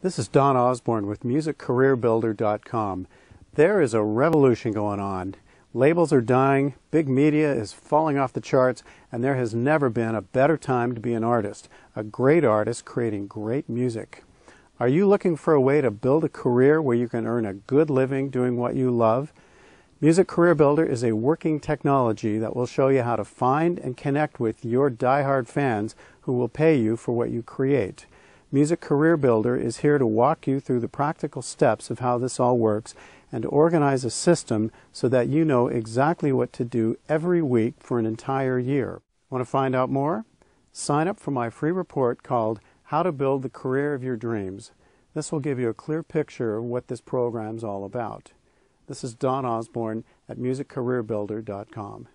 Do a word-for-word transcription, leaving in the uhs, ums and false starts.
This is Don Osborne with Music Career Builder dot com. There is a revolution going on. Labels are dying, big media is falling off the charts, and there has never been a better time to be an artist, a great artist creating great music. Are you looking for a way to build a career where you can earn a good living doing what you love? Music Career Builder is a working technology that will show you how to find and connect with your die-hard fans who will pay you for what you create. Music Career Builder is here to walk you through the practical steps of how this all works and to organize a system so that you know exactly what to do every week for an entire year. Want to find out more? Sign up for my free report called How to Build the Career of Your Dreams. This will give you a clear picture of what this program is all about. This is Don Osborne at Music Career Builder dot com.